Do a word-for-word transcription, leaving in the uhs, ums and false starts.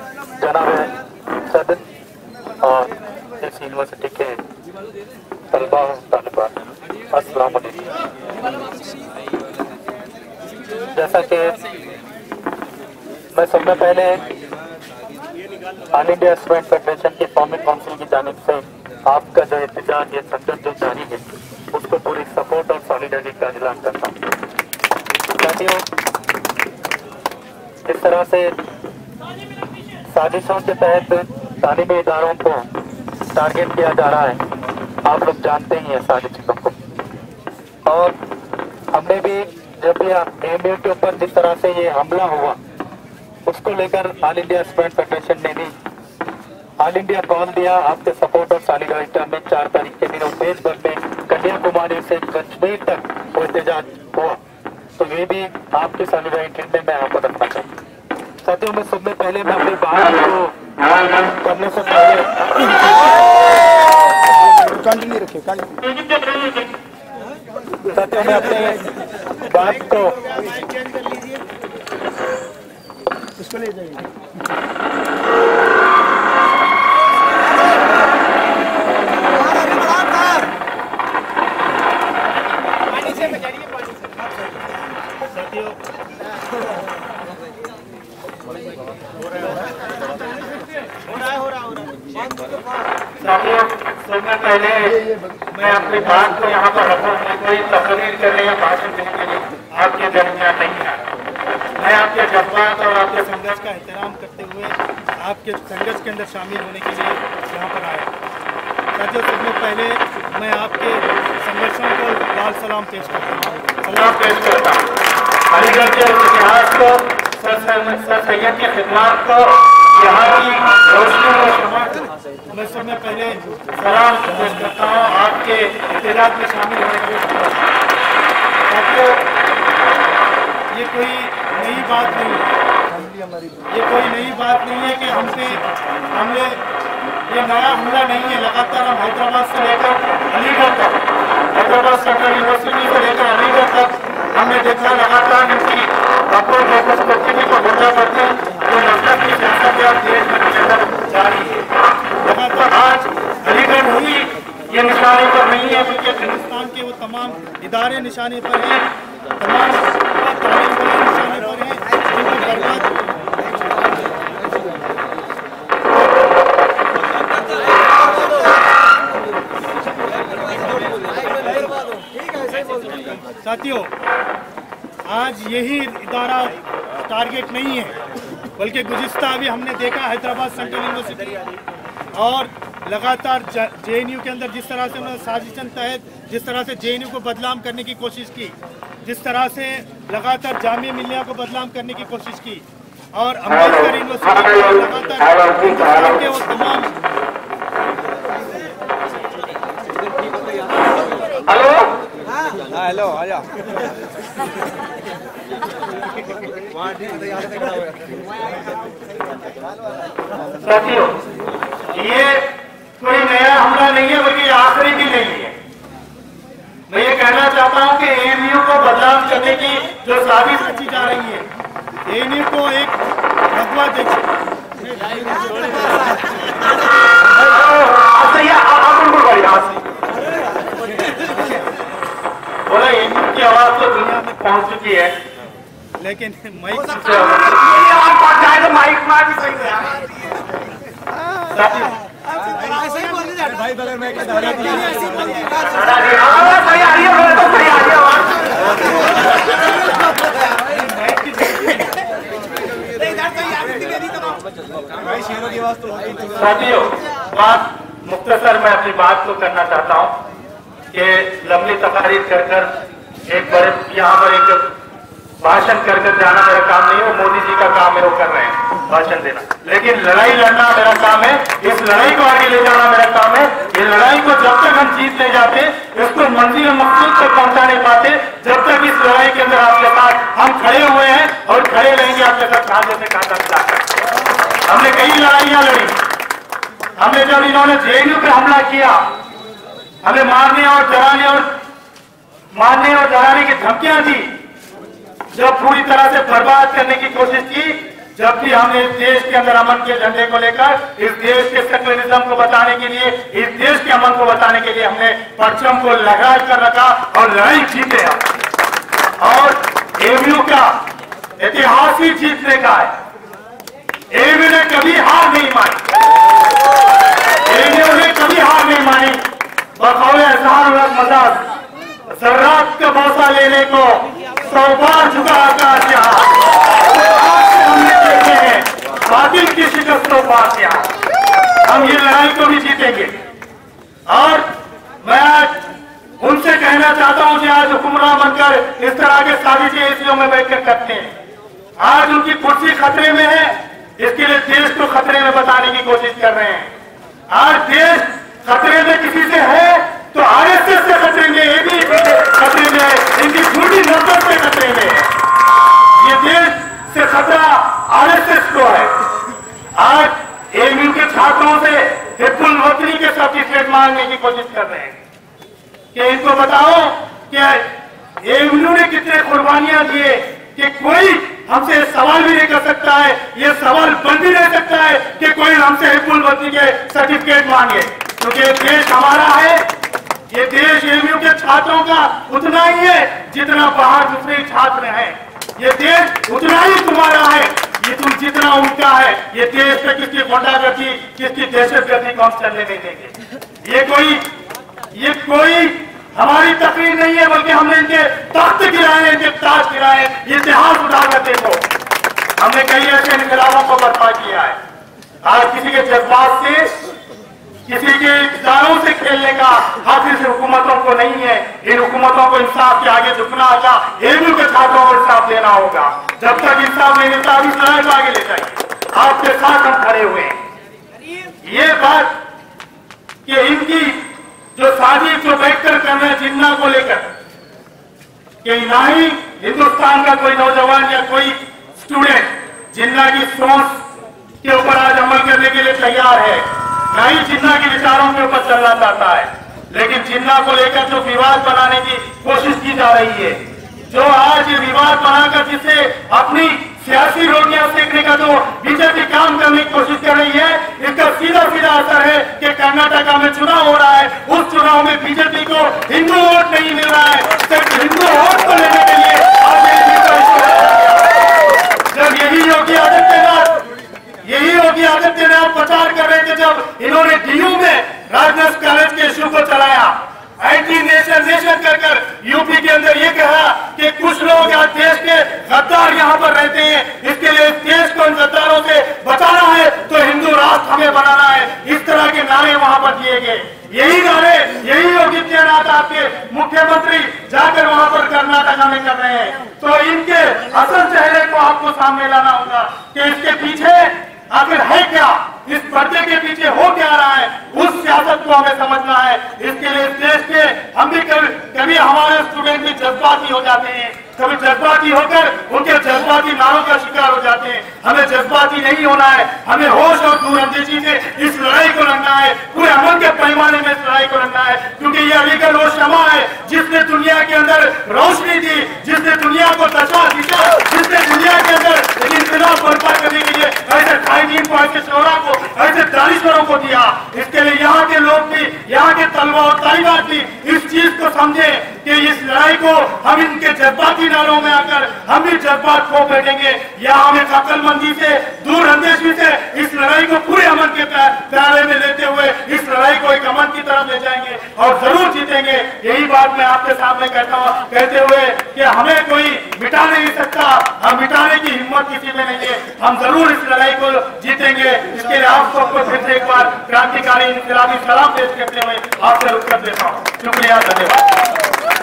जनाब सदर और इस यूनिवर्सिटी के तलबा तालिबात, अस्सलाम वालेकुम। जैसा कि मैं सबसे पहले ऑल इंडिया स्टूडेंट फेडरेशन की कौमी काउंसिल की जानिब से आपका जो एहतजाज या संघर्ष जो जारी है उसको पूरी सपोर्ट और सॉलिडरिटी का ऐलान करता हूँ। साथियों, इस तरह से साजिशों के तहत तालीमी इदारों को टारगेट किया जा रहा है, आप लोग जानते ही हैं साजिशों को। और हमने भी जब भी एम यू के ऊपर जिस तरह से ये हमला हुआ उसको लेकर ऑल इंडिया स्टूडेंट फेडरेशन ने भी ऑल इंडिया कॉल दिया आपके सपोर्ट और सॉलिडरिटी में। चार तारीख के दिन देश भर में कन्याकुमारी से कश्मीर तक वो एहतजाज हुआ, तो ये भी आपकी सॉलिडरिटी में मैं आपको रखना चाहूँ। साथियों, मैं सबसे पहले मैं अपनी बात को करने से पहले कंटिन्यू रखिए साथियों मैं अपने बात को इसको ले जाइए। साथियों, सबसे पहले मैं अपनी बात को यहाँ पर रखूँ, मैं कोई तकरीर करने या भाषण देने के लिए आपके दरमियान नहीं है। मैं आपके जज्बात और आपके संघर्ष का एहतराम करते हुए आपके संघर्ष के अंदर शामिल होने के लिए यहाँ पर आया। साथियों, सबसे पहले मैं आपके संघर्षों को लाल सलाम पेश करता हूँ सलाम पेश करता हूँ अलीगढ़ के इतिहास को, सर सैयद की खिदमत को, यहाँ की रोशनी और शमात मैं सबसे पहले सलाम पेश करता हूँ आपके इत्तेजाज में शामिल होने के लिए। साथियों, ये कोई नई बात नहीं है, ये कोई नई बात नहीं है कि हमसे हमने ये नया हमला नहीं है। लगातार हम हैदराबाद से लेकर अलीगढ़ तक, हैदराबाद सेंट्रल यूनिवर्सिटी से लेकर अलीगढ़ तक हमने देखा लगातार इनकी अपने फोकस करने को गुंडा करते हैं जो नफरत की सियासत या देश के अंदर जारी है। लगातार आज अलीगढ़ हुई ये निशाने पर नहीं है, बल्कि हिंदुस्तान के वो तमाम इदारे निशाने पर हैं, तमाम तालीम वाले निशाने पर हैं जिनको बर्बाद साथियों, आज यही इदारा टारगेट नहीं है, बल्कि गुज़िश्ता अभी हमने देखा हैदराबाद सेंट्रल यूनिवर्सिटी और लगातार जे एन यू के अंदर जिस तरह से उन्होंने साजिशन तहत जिस तरह से जे एन यू को बदनाम करने की कोशिश की, जिस तरह से लगातार जामिया मिल्लिया को बदनाम करने की कोशिश की और अम्बेडकर यूनिवर्सिटी को लगातार के वो तमाम हेलो आजा साथियों, ये कोई नया हमला नहीं है, बल्कि आखिरी भी नहीं है। मैं ये कहना चाहता हूँ कि ए एम यू को बदनाम करने की जो साजिश रची जा रही है, ए एम यू को एक भगवा बोला ए एम यू की आवाज तो दुनिया में पहुंच चुकी है, लेकिन माइक माइक मार भी सही भाई बगल में साथियों, बात मुख्तसर मैं अपनी बात को करना चाहता हूँ कि लंबी तकारीर कर कर एक बड़े यहाँ पर एक भाषण कर कर जाना मेरा काम नहीं है। मोदी जी का काम है, वो कर रहे हैं भाषण देना, लेकिन लड़ाई लड़ना मेरा काम है। इस लड़ाई को आगे ले जाना मेरा काम है। ये लड़ाई को जब तक हम जीत नहीं जाते, इसको मंजिल मकसूद तक पहुंचा नहीं पाते, जब तक इस लड़ाई के अंदर आपके साथ हम खड़े हुए हैं और खड़े रहेंगे आपके साथ कांधे से कांधा मिलाकर। हमने कई लड़ाइयां लड़ी, हमने जब इन्होंने जे एन यू पे हमला किया, हमें मारने और जलाने और मारने और जलाने की धमकियां दी, जब पूरी तरह से बर्बाद करने की कोशिश की, जब भी हमने इस देश के अंदर अमन के झंडे को लेकर, इस देश के सेक्युलरिज्म को बताने के लिए, इस देश के अमन को बताने के लिए हमने परचम को लगा कर रखा और लड़ाई जीते हम। और एबीयू का इतिहास ही जीतने का है। एबीयू ने कभी हार नहीं मानी, एबीयू ने कभी हार नहीं मानी। बखौले हजार मजाक जर्रात का भौसा लेने को सौ बार झुका आकाश यहाँ, हमने देखे हैं बातिल की शिकस्त को पास यहाँ। हम ये लड़ाई को भी जीतेंगे। और मैं आज उनसे कहना चाहता हूं कि आज हुक्मरान बनकर इस तरह के साजिशें एसीओ में बैठकर करते हैं। आज उनकी कुर्सी खतरे में है, इसके लिए देश को खतरे में बताने की कोशिश कर रहे हैं। आज देश खतरे में किसी से है तो आरएसएस से खतरे में, एबी खतरे में, इनकी झूठी नफरत से खतरे में है। ये देश से खतरा आरएसएस को है। आज एबीयू के छात्रों से हिब्बुल वतनी के सर्टिफिकेट मांगने की कोशिश कर रहे हैं कि इनको बताओ कि एबीयू ने कितने कुर्बानियां दिए कि कोई हमसे सवाल भी नहीं कर सकता है, ये सवाल बन भी नहीं सकता है कि कोई हमसे हिब्बुल वतनी के सर्टिफिकेट मांगे, क्योंकि ये देश हमारा है। ये देश एबीयू के छात्रों का उतना ही है जितना बाहर दूसरे छात्र हैं। ये देश उतना ही तुम्हारा है, ये तुम जितना उनका है। ये देश पे किसकी गुंडागर्दी, किसकी दहशतगर्दी को हम चलने नहीं देंगे। ये कोई ये कोई हमारी तकरीर नहीं है, बल्कि हमने इनके तख्त गिराए, इनके ताज गिराए। ये इतिहास उठाकर देखो, हमने कई ऐसे इनकलाबों को बर्पा किया है। आज किसी के जज्बात से, किसी के इक़्तिदारों से खेलने का हक इस हुकूमतों को नहीं है। इन हुकूमतों को इंसाफ के आगे झुकना होगा, एबीयू के छात्रों को इंसाफ देना होगा। जब तक इंसाफ नहीं मिलता अभी लड़ाई को आगे ले जाइए। आपके साथ हम खड़े हुए हैं। ये बात कि इनकी जो साजिश जो बैठकर कर रहे हैं जिन्ना को लेकर, कि ना ही हिंदुस्तान का कोई नौजवान या कोई स्टूडेंट जिन्ना की सोच के ऊपर आज अमल करने के लिए तैयार है, ना ही जिन्ना के विचारों के ऊपर चलना चाहता है। लेकिन जिन्ना को लेकर जो विवाद बनाने की कोशिश की जा रही है, जो आज ये विवाद बनाकर जिसे अपनी सियासी रोटियां सेकने का जो बीजेपी काम करने की कोशिश कर रही है, इसका सीधा सीधा असर है कि कर्नाटक में चुनाव हो रहा है। उस चुनाव में बीजेपी को हिंदू वोट नहीं मिल रहा है, सिर्फ हिंदू वोट को लेने के लिए आज जब यही योगी आदित्यनाथ यही योगी आदित्यनाथ प्रचार कर रहे थे, जब इन्होंने डीयू में राजनाथ कॉलेज के इशू को चलाया, एंटी नेशन नेशन कर कर यूपी के अंदर ये कहा कि कुछ लोग आज देश के गद्दार यहाँ पर रहते हैं, इसके लिए देश को इन गद्दारों से बचाना है तो हिंदू राष्ट्र हमें बनाना है। इस तरह के नारे वहां पर दिए गए। यही नारे यही योगी आदित्यनाथ आपके मुख्यमंत्री जाकर वहां पर कर्नाटक में कर रहे हैं। तो इनके असल चेहरे को आपको सामने लाना होगा कि इसके पीछे आखिर है क्या, इस पर्दे के पीछे हो क्या रहा है, उस सियासत को हमें समझना है। इसके लिए देश के हम भी कभी कभी हमारे स्टूडेंट भी जज्बाती हो जाते हैं, कभी जज्बाती होकर उनके जज्बाती नारों का शिकार हो जाते हैं। हमें जज्बाती नहीं होना है, हमें होश और दूरअंदेशी से इस लड़ाई को लड़ना है, पूरे अमन के पैमाने में इस लड़ाई को लड़ना है, क्योंकि ये अलीगढ़ वो शमा है जिसने दुनिया के अंदर रोशनी दी, जिसने दुनिया को दशा दिशा, जिसने दुनिया के अंदर इंकलाब बर्पा करने के लिए ऐसे कायदीन को, ऐसे शोरा को, ऐसे दानिशवरों को दिया। इसके लिए यहाँ के लोग भी, यहाँ के तलवा और तालिबान भी इस चीज को समझे कि इस लड़ाई को हम इनके जज्बाती नारों में आकर हम भी जज्बात खो बैठेंगे, या हम एक अक्लमंदी से, दूरअंदेशी से इस लड़ाई को पूरे अमन के प्यारे में लेते हुए इस लड़ाई को एक अमन की तरफ ले जाएंगे और जरूर जीतेंगे। यही बात मैं आपके सामने कहता हूँ, कहते हुए कि हमें कोई मिटा नहीं सकता, हम मिटाने की हिम्मत किसी में नहीं है, हम जरूर इस लड़ाई को जीतेंगे। इसके लिए आप सबको फिर से एक बार क्रांतिकारी इनकलाबी सलाम पेश करते हुए आपसे रुखसत देता हूँ। शुक्रिया, धन्यवाद।